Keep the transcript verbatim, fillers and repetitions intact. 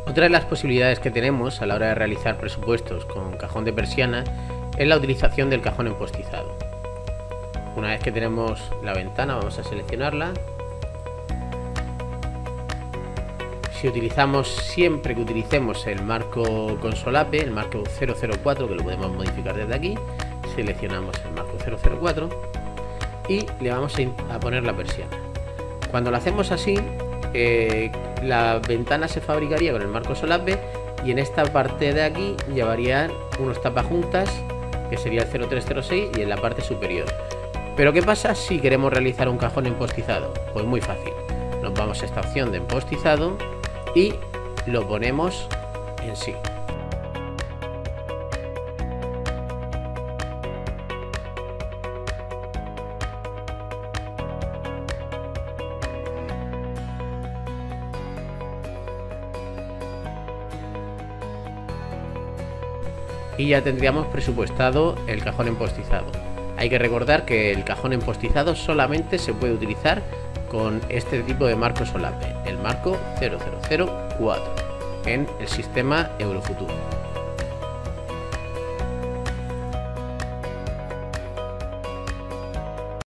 Otra de las posibilidades que tenemos a la hora de realizar presupuestos con cajón de persiana es la utilización del cajón empostizado. Una vez que tenemos la ventana, vamos a seleccionarla. Si utilizamos, siempre que utilicemos el marco con solape, el marco cero cero cuatro, que lo podemos modificar desde aquí, seleccionamos el marco cero cero cuatro y le vamos a poner la persiana. Cuando lo hacemos así, eh, la ventana se fabricaría con el marco solape y en esta parte de aquí llevarían unos tapajuntas, que sería el cero tres cero seis, y en la parte superior. Pero ¿qué pasa si queremos realizar un cajón empostizado? Pues muy fácil, nos vamos a esta opción de empostizado y lo ponemos en sí. Y ya tendríamos presupuestado el cajón empostizado. Hay que recordar que el cajón empostizado solamente se puede utilizar con este tipo de marco solape, el marco cero cero cero cuatro, en el sistema Eurofutur.